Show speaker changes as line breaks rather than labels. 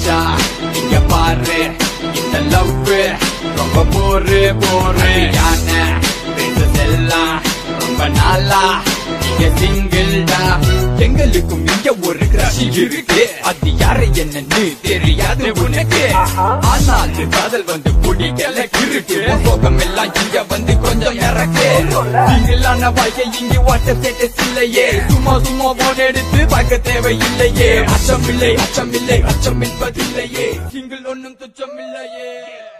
மச்சா இங்க பாரு இந்த லவ் ரொம்ப போரு யான princess எல்லாம் ரொம்ப நாளா இங்க சிங்கிள்டா எங்களுக்கும் இங்க ஒரு கிரஷ் இருக்கு அது யாரு என்னன்னு தெரியாது உனக்கு ஆனாலும் காதல் வந்து பிடிக்கல கிருக்கு போகம் எல்லாம் இங்க வந்து கொஞ்சம் இறக்கு சிங்கிளான வாழ்க்கை இங்க வாட்டர் ஸ்டேட்டஸ் இல்லையே சும்மா சும்மா போன் எடுத்து பார்க்க தேவையில்லையே அச்சம் இல்லை அச்சம் இல்லை அச்சம் என்பதில்லையே சிங்கிள் ஒன்னும் துச்சம் இல்லையே